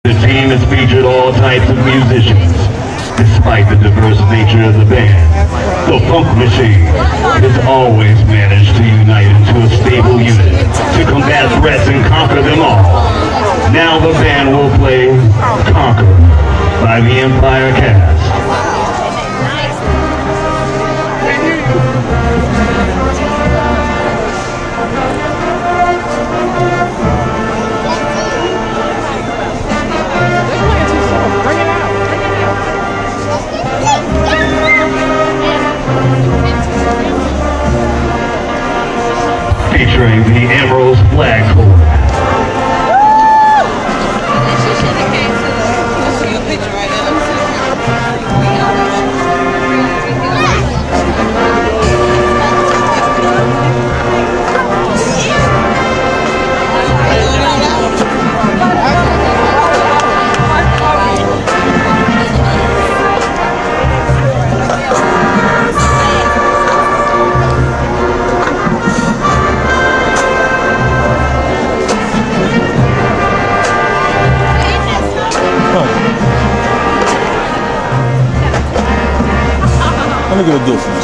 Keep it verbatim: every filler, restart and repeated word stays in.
The team has featured all types of musicians. Despite the diverse nature of the band, the Funk Machine has always managed to unite into a stable unit to combat threats and conquer them all. Now the band will play Conquer by the Empire Cast. Featuring the Emerald's Flag Corps. Let me get a distance.